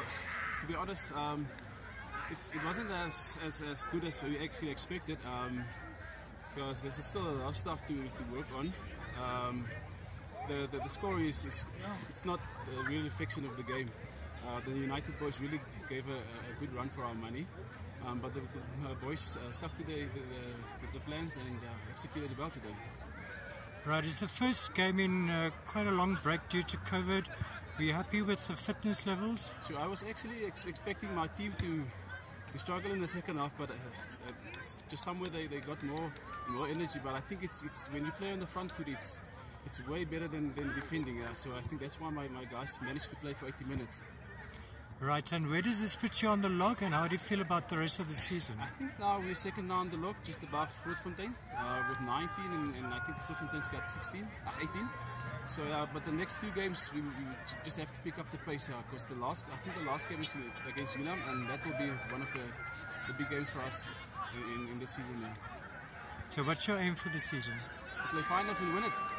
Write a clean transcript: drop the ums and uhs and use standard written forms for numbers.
to be honest, it wasn't as good as we actually expected, because there's still a lot of stuff to work on. The score is it's not a real reflection of the game. The United boys really gave a good run for our money, but the boys stuck to the plans and executed well today. Right, it's the first game in quite a long break due to COVID. Are you happy with the fitness levels? So I was actually expecting my team to struggle in the second half, but just somewhere they got more energy. But I think it's when you play on the front foot, it's way better than defending. So I think that's why my guys managed to play for 80 minutes. Right, and where does this put you on the log, and how do you feel about the rest of the season? I think now we're second now on the log, just above Grootfontein, with 19, and I think Grootfontein's got 18. So, but the next two games we just have to pick up the pace, because I think the last game is against Ulam, and that will be one of the big games for us in this season now. So what's your aim for the season? To play finals and win it.